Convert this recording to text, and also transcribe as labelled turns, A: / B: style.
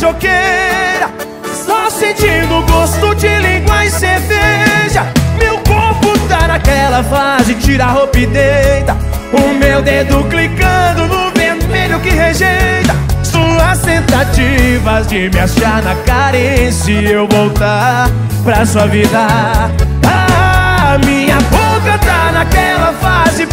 A: beijoqueira, só sentindo o gosto de língua e cerveja. Meu corpo tá naquela fase, tira a roupa e deita, o meu dedo clicando no vermelho que rejeita suas tentativas de me achar na carência e eu voltar pra sua vida. Ah, minha boca tá naquela fase